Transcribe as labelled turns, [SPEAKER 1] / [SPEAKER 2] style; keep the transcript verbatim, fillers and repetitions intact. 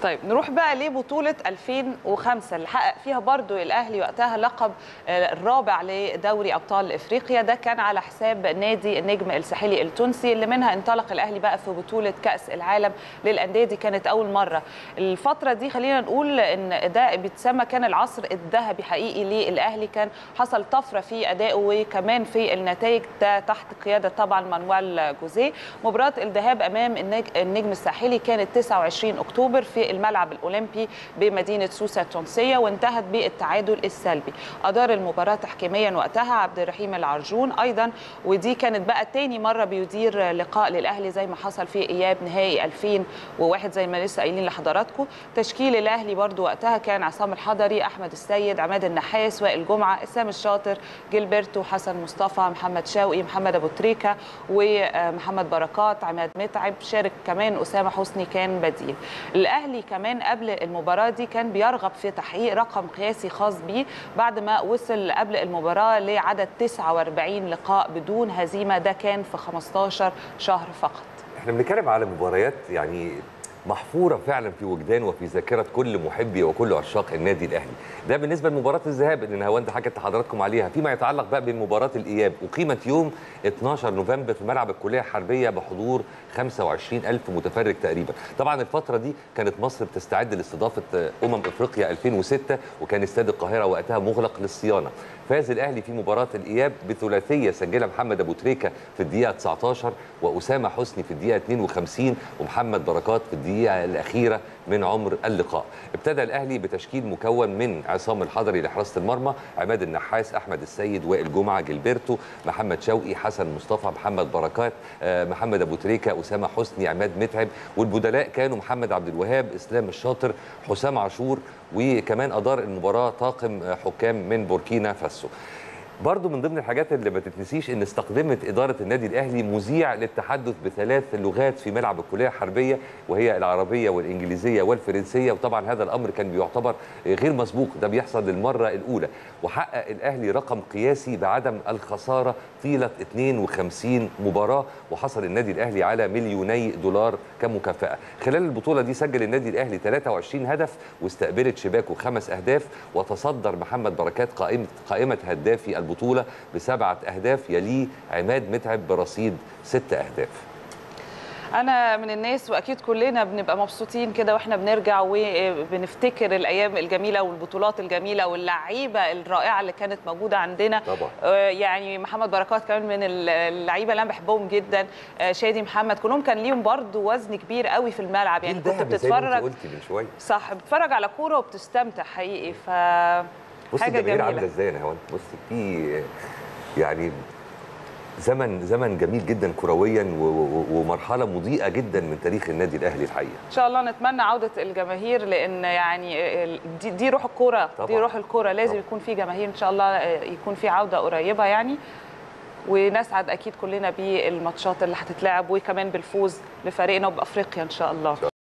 [SPEAKER 1] طيب نروح بقى لبطولة ألفين وخمسة اللي حقق فيها برضو الأهلي وقتها لقب الرابع لدوري أبطال إفريقيا. ده كان على حساب نادي النجم الساحلي التونسي اللي منها انطلق الأهلي بقى في بطولة كأس العالم للأندية. دي كانت أول مرة. الفترة دي خلينا نقول إن ده بيتسمى كان العصر الذهبي حقيقي للأهلي. كان حصل طفرة في أدائه وكمان في النتائج تحت قيادة طبعا مانويل جوزيه. مباراة الذهاب أمام النجم الساحلي كانت تسعة وعشرين أكتوبر في الملعب الأولمبي بمدينة سوسة التونسية، وانتهت بالتعادل السلبي. أدار المباراة تحكيميا وقتها عبد الرحيم العرجون أيضا، ودي كانت بقى تاني مرة بيدير لقاء للأهلي زي ما حصل في إياب نهائي ألفين وواحد زي ما لسه قايلين لحضراتكم. تشكيل الأهلي برضو وقتها كان عصام الحضري، أحمد السيد، عماد النحاس، وائل جمعة، إسلام الشاطر، جيلبرتو، حسن مصطفى، محمد شوقي، محمد أبو تريكة، ومحمد بركات، عماد متعب. شارك كمان أسامة حسني كان بديل. الأهلي كمان قبل المباراة دي كان بيرغب في تحقيق رقم قياسي خاص بيه بعد ما وصل قبل المباراة لعدد تسعة وأربعين لقاء بدون هزيمة. ده كان في خمستاشر شهر فقط.
[SPEAKER 2] احنا بنتكلم على مباريات يعني محفوره فعلا في وجدان وفي ذاكره كل محبي وكل عشاق النادي الاهلي. ده بالنسبه لمباراه الذهاب اللي نهاوند حكت لحضراتكم عليها. فيما يتعلق بقى بمباراه الاياب، اقيمت يوم اتناشر نوفمبر في ملعب الكليه الحربيه بحضور خمسة وعشرين ألف متفرج تقريبا. طبعا الفتره دي كانت مصر بتستعد لاستضافه امم افريقيا ألفين وستة، وكان استاد القاهره وقتها مغلق للصيانه. فاز الاهلي في مباراه الاياب بثلاثيه سجلها محمد ابو تريكه في الدقيقه تسعتاشر، واسامه حسني في الدقيقه اتنين وخمسين، ومحمد بركات في الدقيقه الاخيره من عمر اللقاء. ابتدى الاهلي بتشكيل مكون من عصام الحضري لحراسه المرمى، عماد النحاس، احمد السيد، وائل جمعه، جيلبرتو، محمد شوقي، حسن مصطفى، محمد بركات، محمد ابو تريكه، اسامه حسني، عماد متعب. والبدلاء كانوا محمد عبد الوهاب، اسلام الشاطر، حسام عاشور، وكمان ادار المباراه طاقم حكام من بوركينا فاسو. برضو من ضمن الحاجات اللي ما تتنسيش ان استخدمت اداره النادي الاهلي مذيع للتحدث بثلاث لغات في ملعب الكليه الحربيه، وهي العربيه والانجليزيه والفرنسيه. وطبعا هذا الامر كان بيعتبر غير مسبوق، ده بيحصل للمره الاولى. وحقق الاهلي رقم قياسي بعدم الخساره طيله اتنين وخمسين مباراه، وحصل النادي الاهلي على مليوني دولار كمكافاه. خلال البطوله دي سجل النادي الاهلي ثلاثة وعشرين هدف، واستقبلت شباكه خمس اهداف، وتصدر محمد بركات قائمه قائمه هدافي البطوله بسبعه اهداف، يليه عماد متعب برصيد ست اهداف.
[SPEAKER 1] أنا من الناس وأكيد كلنا بنبقى مبسوطين كده وإحنا بنرجع وبنفتكر الأيام الجميلة والبطولات الجميلة واللعيبة الرائعة اللي كانت موجودة عندنا.
[SPEAKER 2] طبعا.
[SPEAKER 1] يعني محمد بركات كمان من اللعيبة اللي أنا بحبهم جدا، شادي محمد، كلهم كان ليهم برضو وزن كبير قوي في الملعب. يعني كنت بتتفرج،
[SPEAKER 2] قلتي من شويه
[SPEAKER 1] صح، بتتفرج على كورة وبتستمتع حقيقي. ف
[SPEAKER 2] حاجة جميلة. عاملة ازاي يا نهاوند؟ بصي في يعني زمن زمن جميل جدا كرويا ومرحله مضيئه جدا من تاريخ النادي الاهلي الحقيقه.
[SPEAKER 1] ان شاء الله نتمنى عوده الجماهير، لان يعني دي, دي روح الكوره، دي روح الكوره، لازم طبعا يكون في جماهير. ان شاء الله يكون في عوده قريبه يعني، ونسعد اكيد كلنا بالماتشات اللي هتتلعب وكمان بالفوز لفريقنا وبافريقيا ان شاء الله.